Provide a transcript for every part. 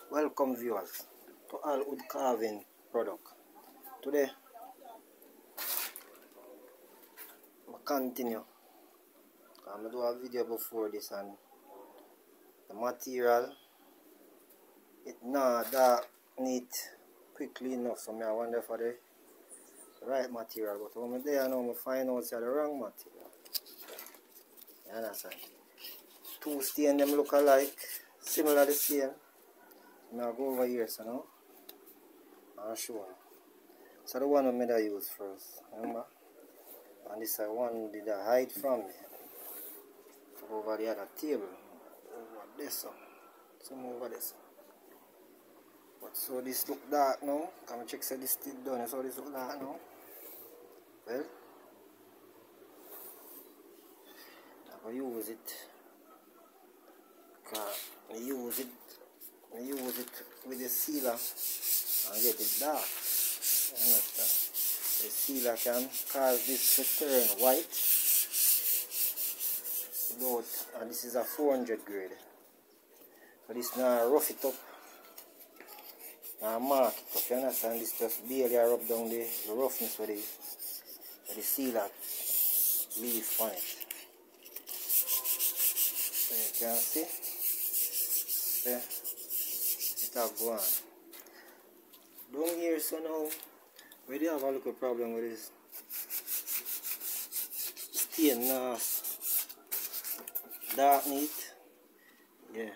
Welcome viewers to all wood carving product. Today I continue. I do a video before this and the material it not that neat quickly enough, so I wonder for the right material, but when I there now I find out it's the wrong material. You understand? Two stain them look alike, similar the same. Now go over here so now I'll show you. So the one I use first, remember? And this one did I hide from me. Over the other table. Over this one. Some over this one. But so this look dark now. Can I check say this still done? So this look dark now. Well, I use it. I use it with the sealer and get it dark. You understand? The sealer can cause this to turn white. And this is a 400 grade. So this now rough it up. Now mark it up. You understand? This just barely rub down the roughness with the sealer leaf on it. So you can see. There. It have gone. Down here so now we do have a little problem with this stain now. Dark neat. Yeah.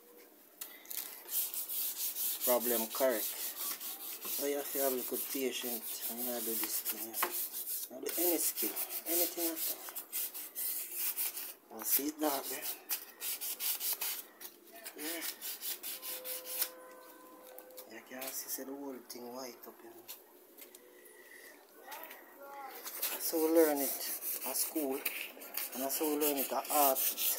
Problem correct. So you have to have a little patience and not do this thing. Not do any skill. Anything at all. I'll see it dark there. Yeah. You can see the whole thing white up here. So we learn it at school. And that's how we learn it at art.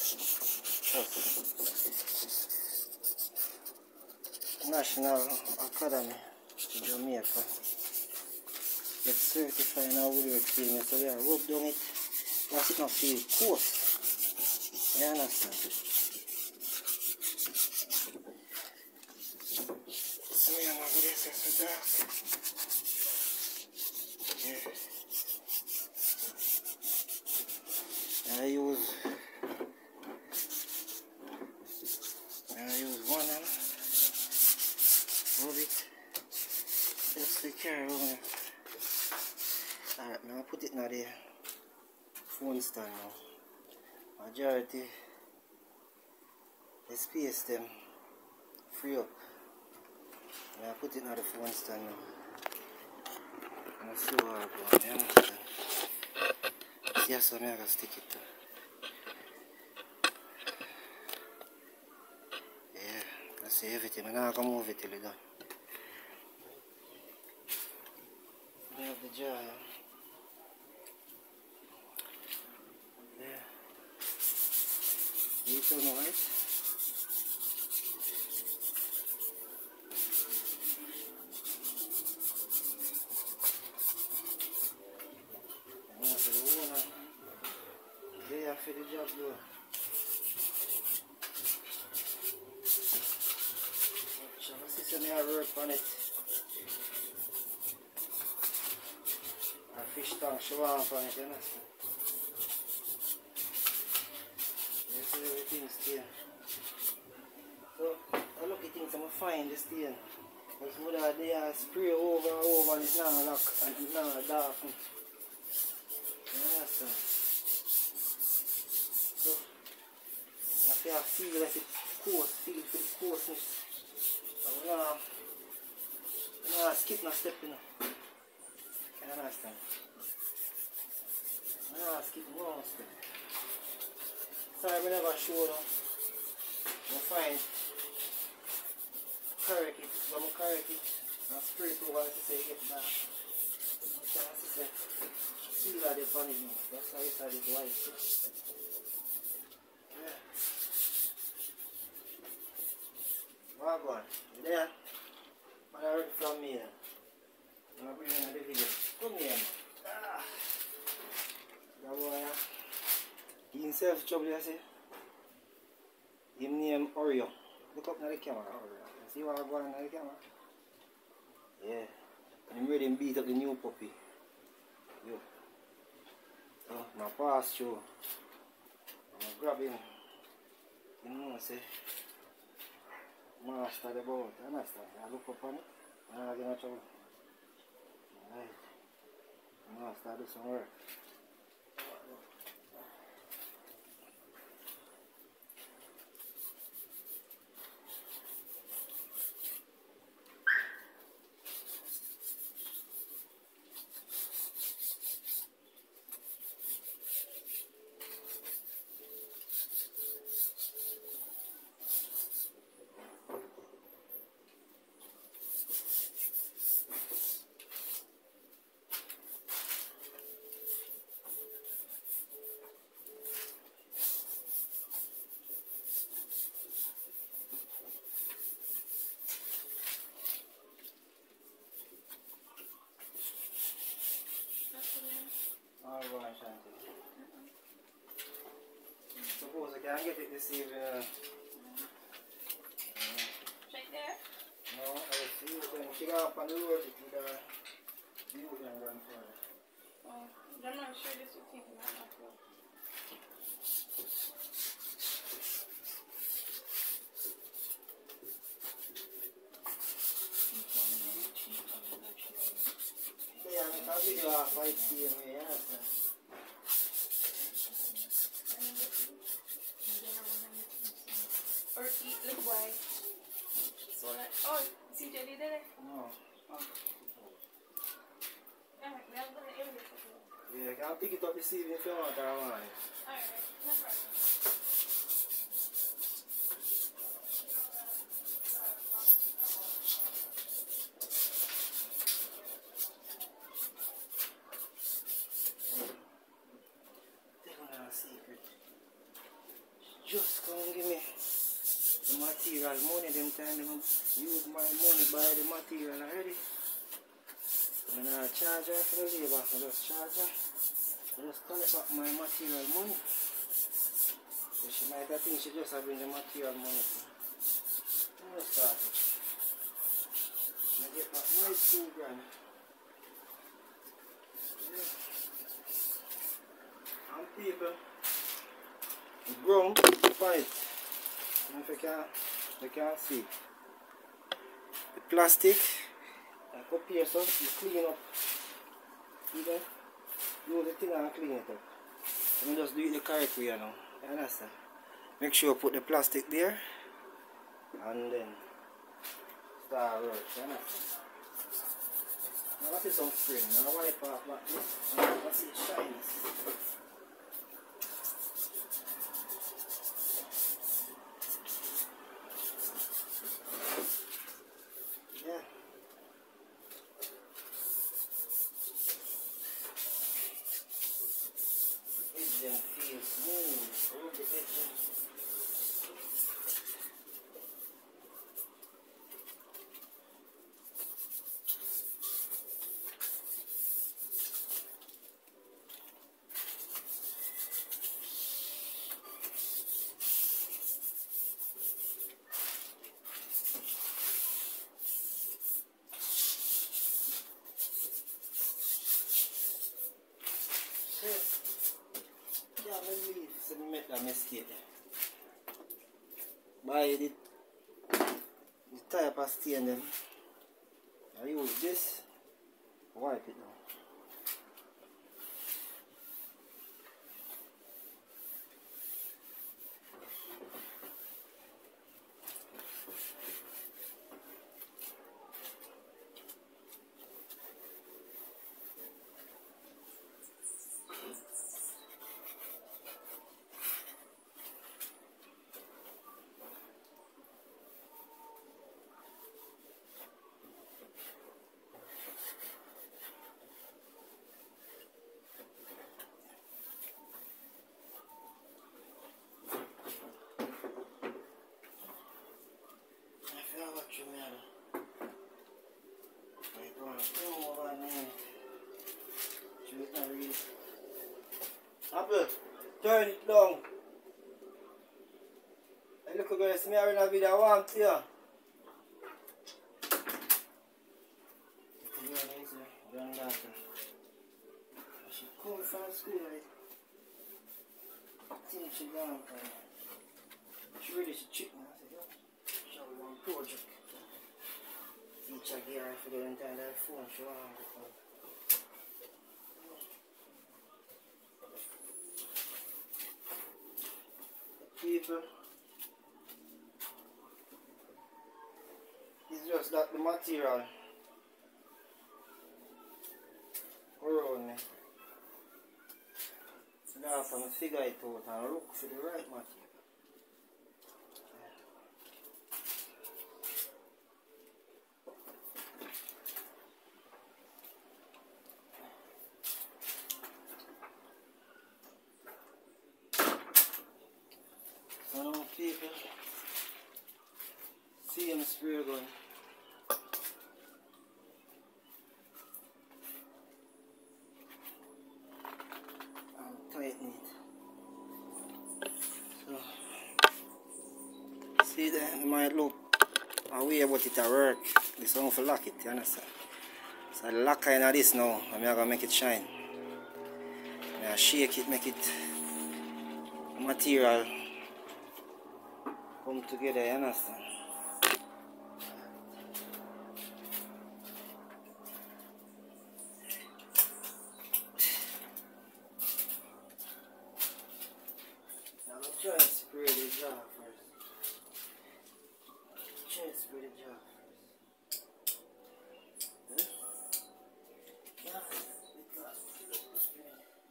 National Academy in Jamaica. Get certified in our woodwork field. So we are rub down it. Once it not feel coarse. You understand? So we are not going to say so dark. Yeah. I use one and rub it just to carry on. Alright, now I put it in the phone stand now. Majority the space them free up. And I put it in the phone stand now. And I see how I go. You understand? See how I'm going to stick it to. Yeah, that's everything. I'm not going to move it till it's done. We have the jar. Yeah. You tell me, right? Yeah, for the job though. My sister may have work on it. A fish tank she want on it, you understand? You see everything still. So I look at things I'm find the stain. Because mother they are spray over and over and it's not lock and it's not darken. You understand? So I feel like it's coarse, feel for the coarseness. I'm not skip no step, you know. You understand? I'm not skip no step. Sorry, I never show them. I find correct it, when I correct it, I spray it over to say get back. I say, see that they punish me. That's why it's like it's white. Yeah. Well, go on. You there? Man, I ready from me. I'm going to bring in the video. Come here, man. Ah. That boy, he himself trouble, I say. Him name Oreo. Look up at the camera. See what I'm going on the camera? Yeah. I'm ready to beat up the new puppy. Yo. So, my pass through. I'm going to grab him. You know, say, master the boat. Understand? I look up on it. I'm not going to trouble. Alright. Master do some work. Alright, Shanti. Suppose I can get it this evening. Right there? No, I will see you when she got up on the road with the you can run for it. Oh, I'm not sure this will take me that much. Yeah, I mean, I'll video off I see him here, yeah. Or eat the boy. So like, oh, CJ did it? No. Oh. Yeah, I'll pick it up this evening if you want that one. Alright, no problem. Take on a secret. Just come and give me the material money, them time they use my money buy the material already. I'm not charge her for the labor, I just charge her. I just collect up my material money. So she might think she just have bring the material money to. I'm gonna start it. I get back my 2 grand. Yeah. And people ground fight. If you can see. The plastic, like up here, so you clean up. You know, use the thing and clean it up. And just do it the correct way, you know. You understand? Make sure you put the plastic there and then start work. You understand? Now I see some spring. Now I wipe off back this. I see it shines. Yeah. Edging feels smooth. Rub the edging. Yeah, let me submit a mistake. Buy the type of stain them. I use this, wipe it down. Apple, turn it down. I look at see me having a video I want to you. Granddaughter. She come from school, right? I think she gone. She ready to check me. I said, yo, she have one project. Teacher gave her for the entire phone. She want to come. People, it's just that the material around me. So now I have to figure it out and look for the right material. So now people, see him spray gun. Tighten it. So, see there, it might look a way about it to work. This one for lock it, you understand? So the lock kind of this now, I'm going to make it shine. I'm going to shake it, make it material come together, you understand? Try and spray the jar first. Try and spray the jar first. Yeah, because spray.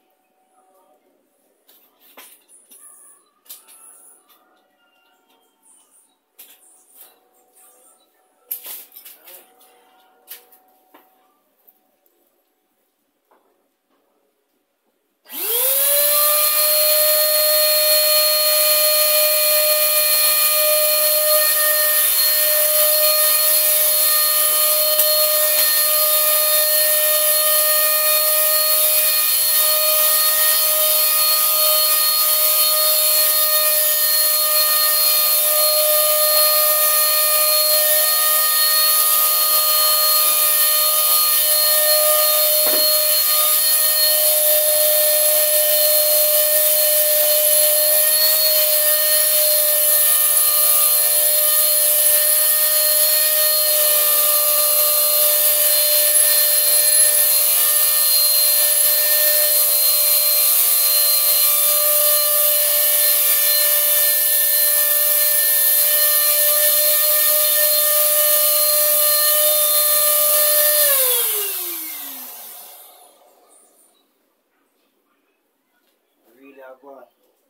Go on.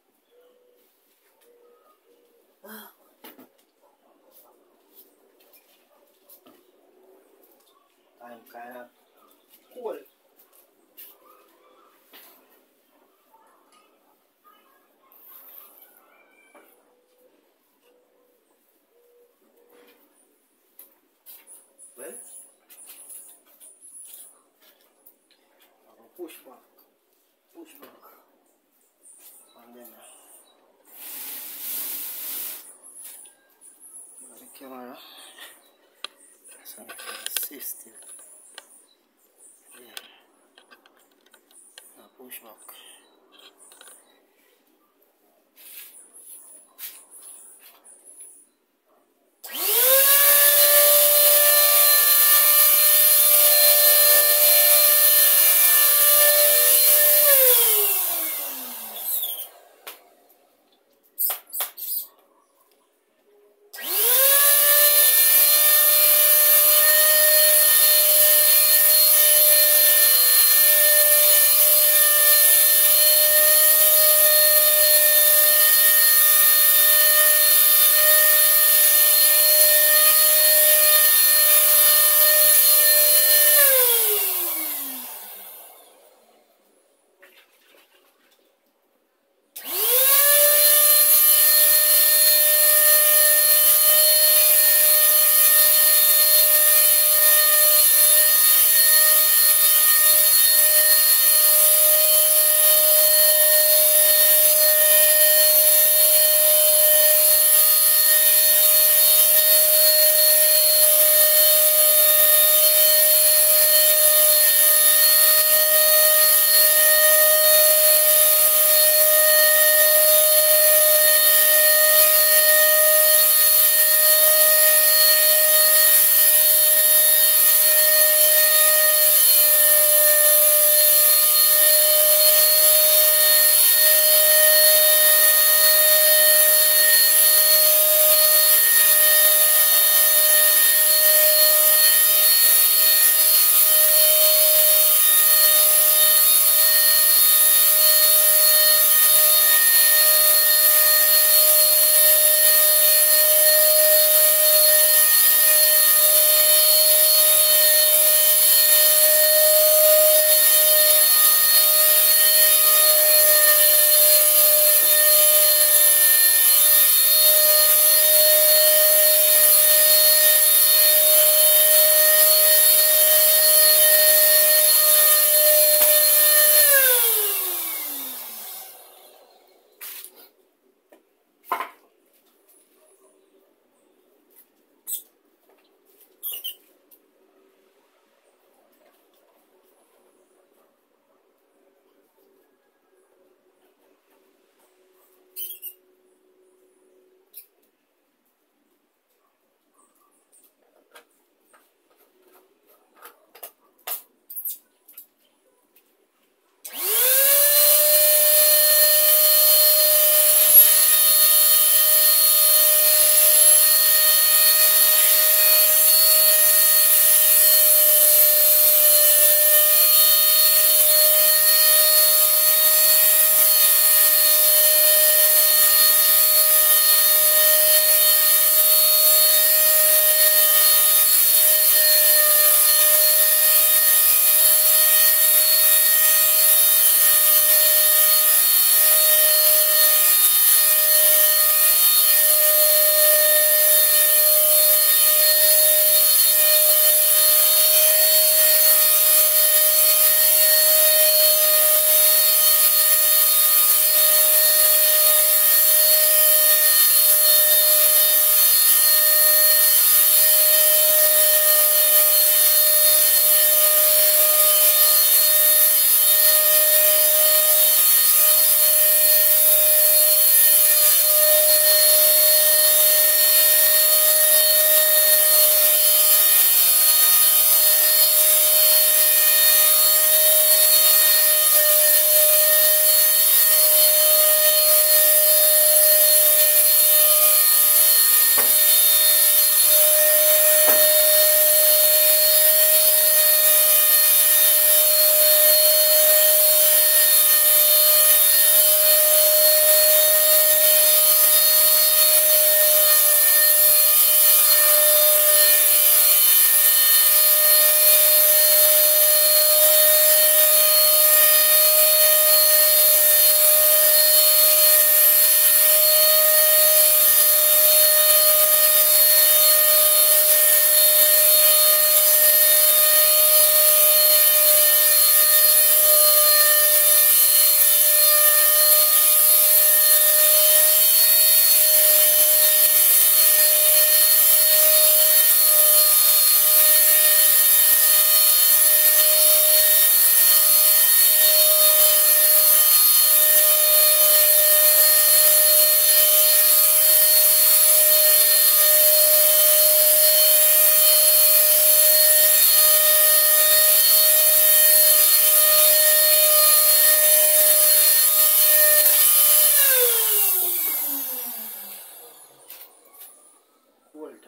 I'm kind of cool. Well, I'm going to push back, and then the camera, so I can see still. Yeah, now push back.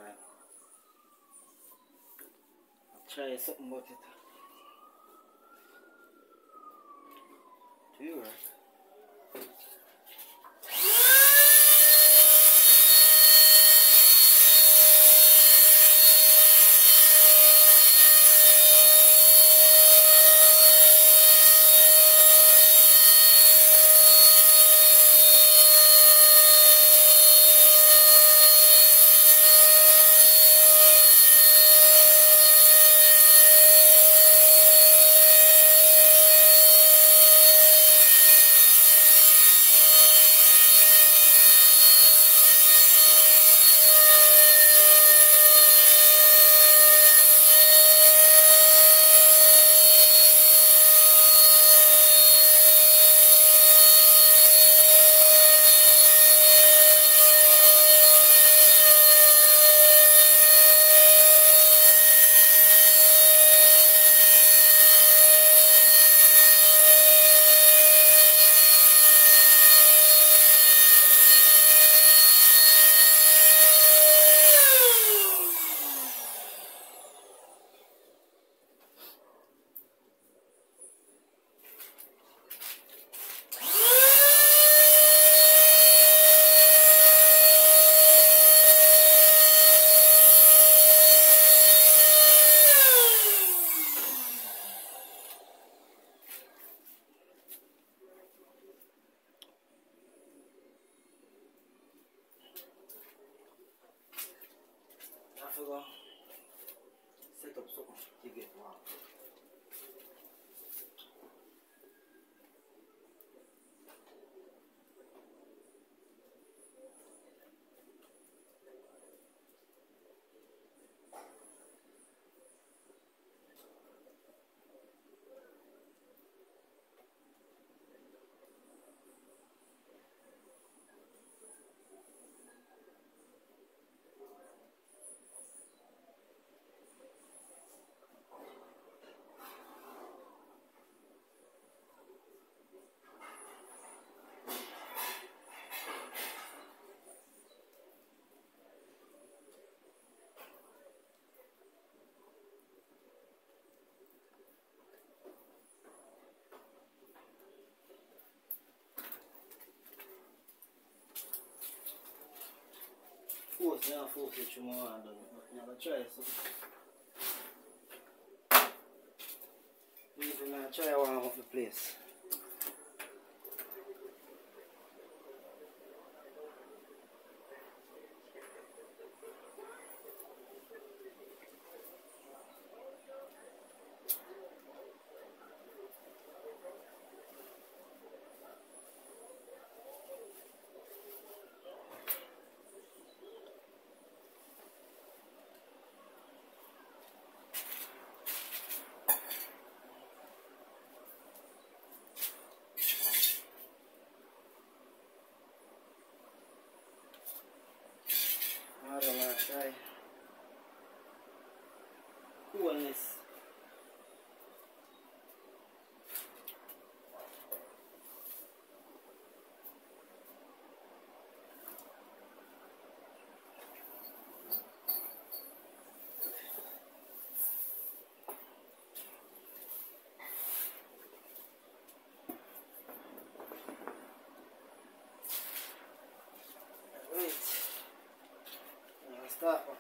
time. I'll try something about it. Do you right? I forgot set up something to get warm. Force it tomorrow and never try so. Even I try one of the place. I don't want to try coolness. Right. Now start work.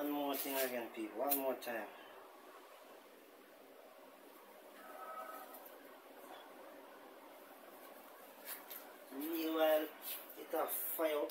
One more thing again, people. One more time. Meanwhile, it a fire.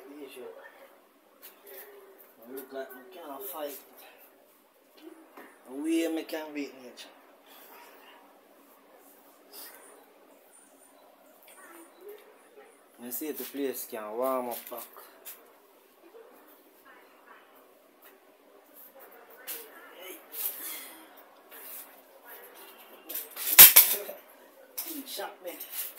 issue. I look like I can't fight. The way I can beat nature. You see the place can warm up back. He shot me.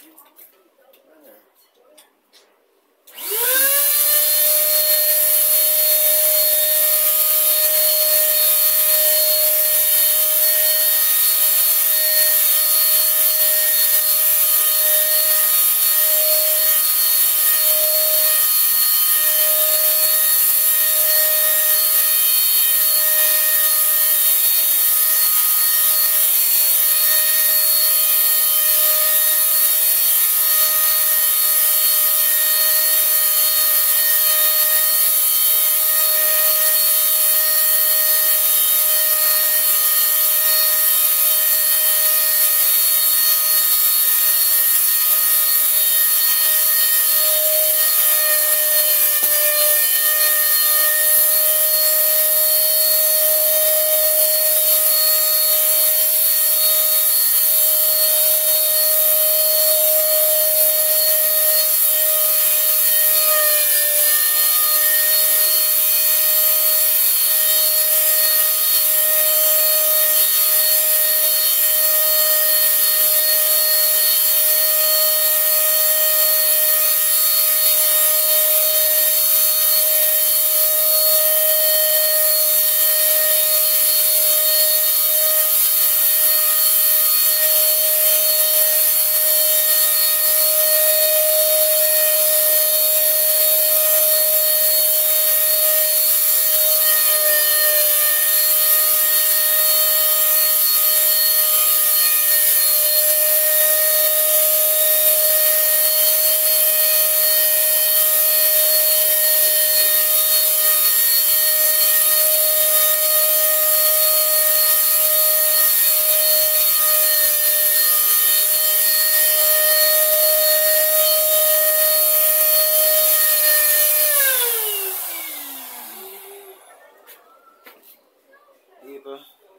People,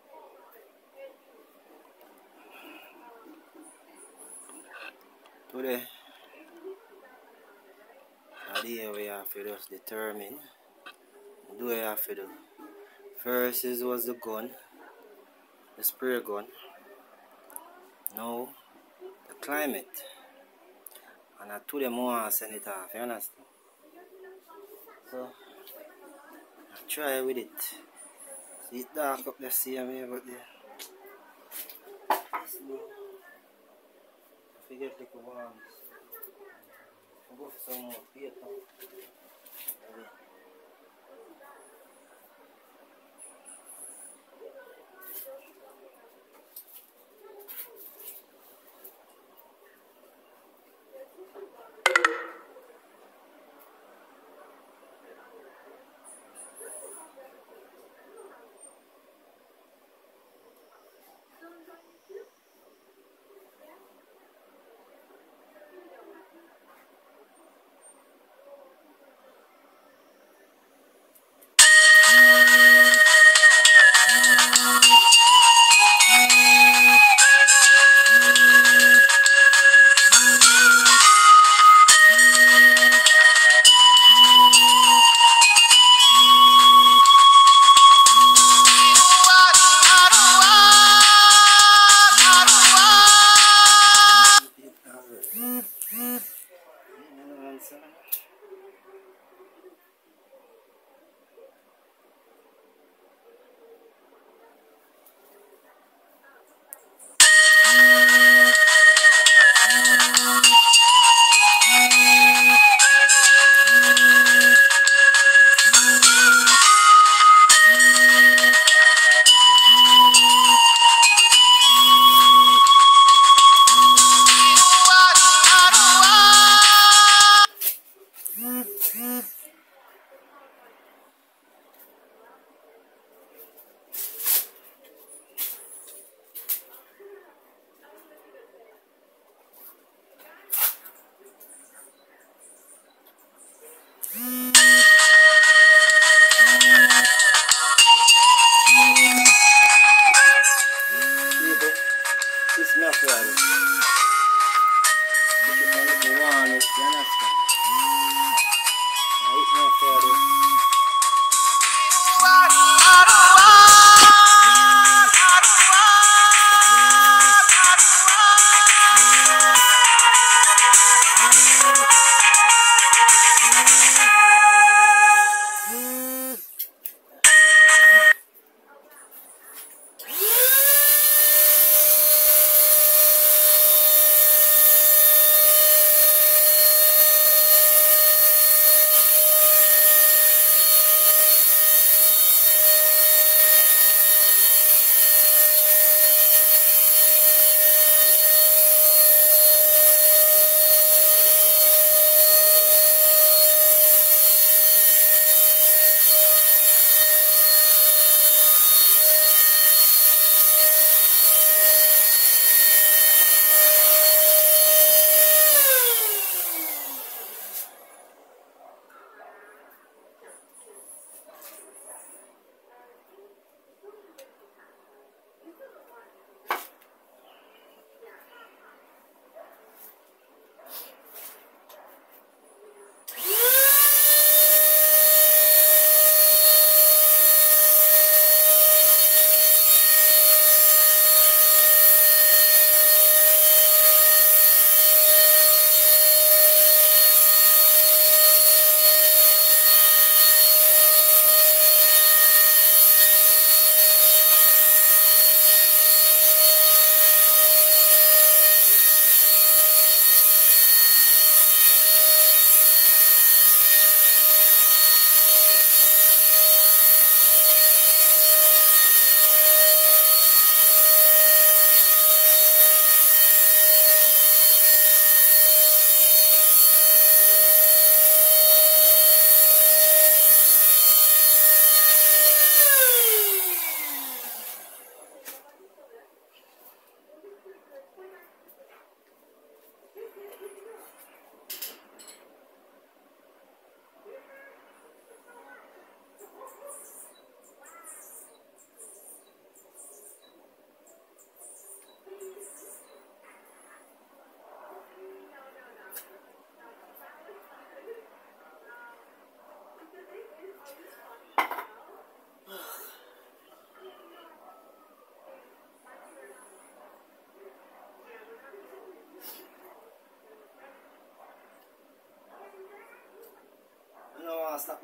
today, at the end we have to just determine do we have to do. First is was the gun, the spray gun. Now the climate. And I told them more and send it off, you understand? So I try with it. See it dark up there, see me about there. This blue. I forget like the ones. I'll go for some more paper. Maybe.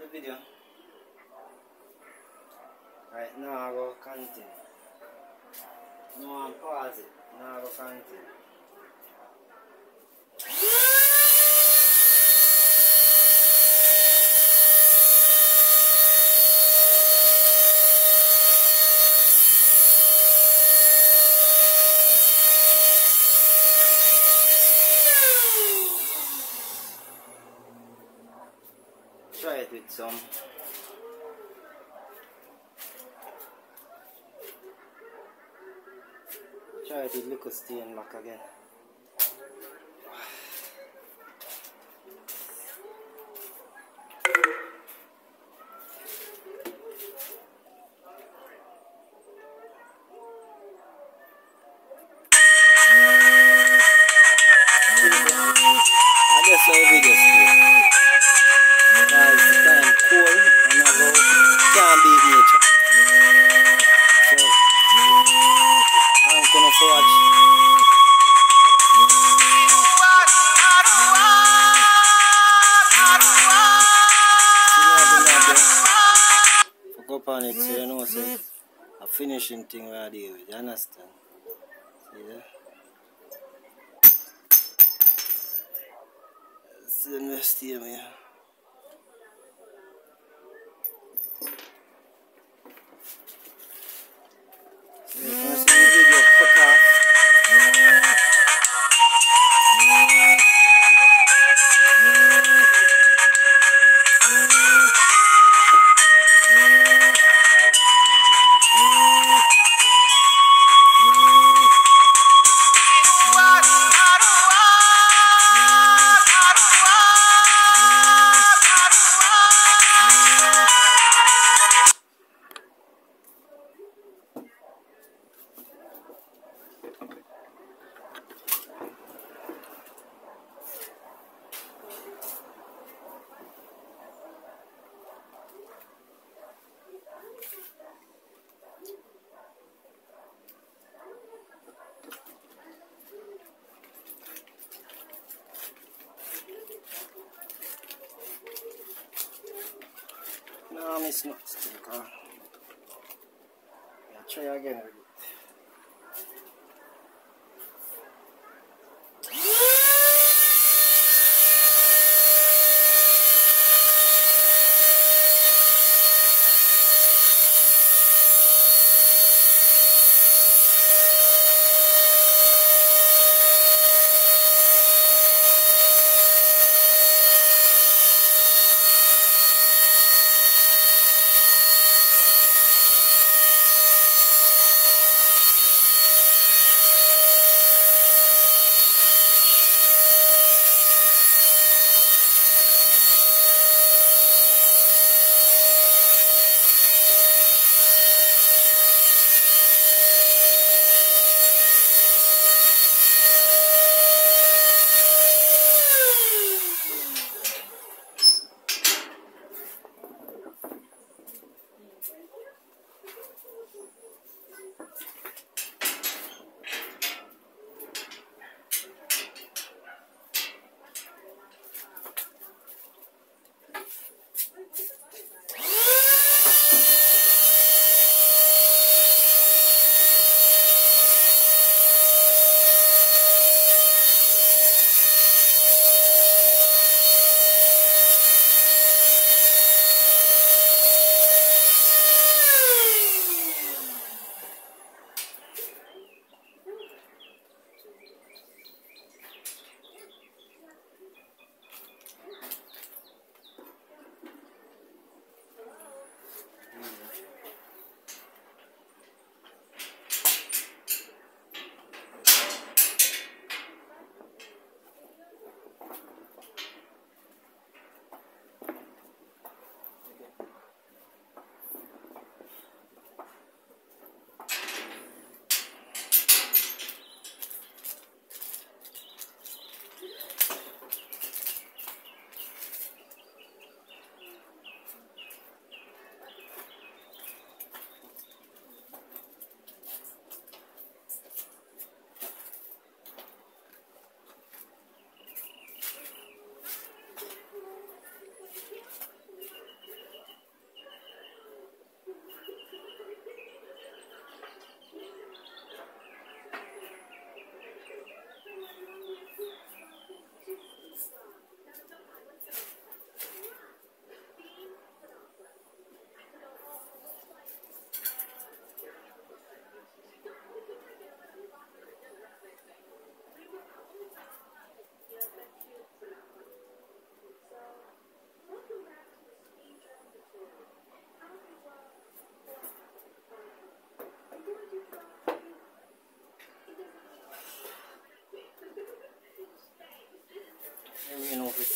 the video. Right now I go continue. No, I'm pause it. Now I go continue. Try it with some. Try it with little stain back again. I guess our video still. Guys, it's kind of cool and I go can't beat nature. So thank you for watching. Fuck up on it so you know say a finishing thing right here with, you understand? See there? See the rest here, man. So you can see the video cut off. No, it's not still gone. Yeah, try again with it.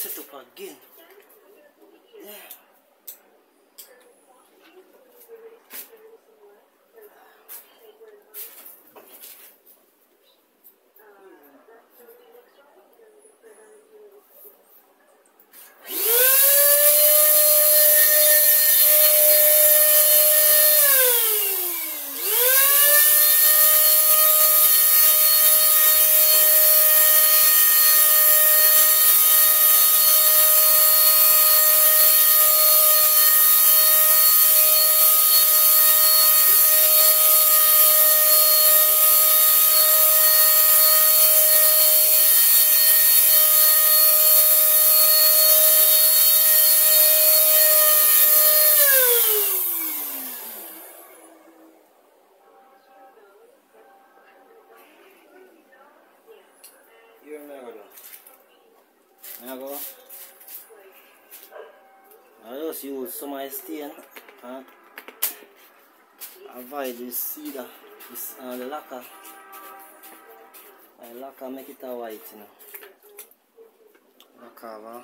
set up again. Yeah. Here I go. I just use some of the stain and avoid this cedar, this the lacquer. The lacquer make it a white, you know. Lacquer.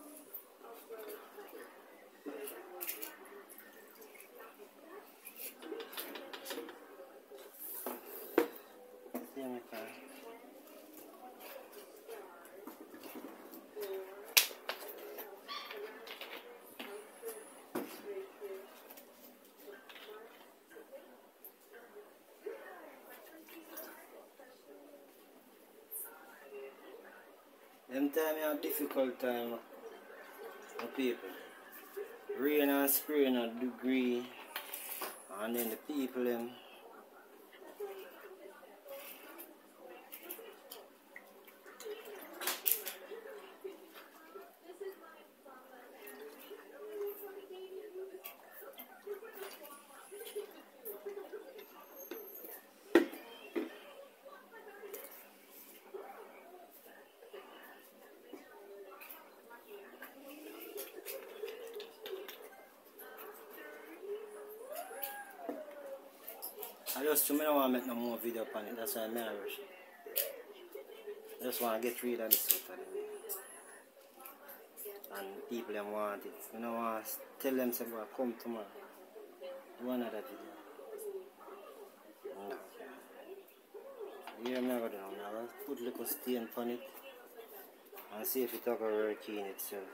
Them time you have difficult time with people. Rain and spraying a degree, and then the people them. I just don't want to make no more video on it, that's why I'm rush. I just want to get rid of this out of the way. And people them want it. I don't want to tell them to come tomorrow. Do another video. No. Here I'm not going to do now. I'll put a little stain on it and see if it will work in itself.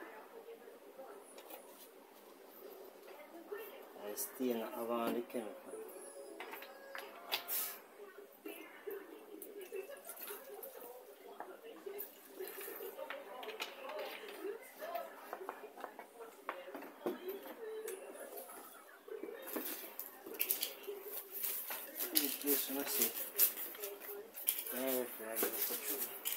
I stain around the chemical. Yes, I see.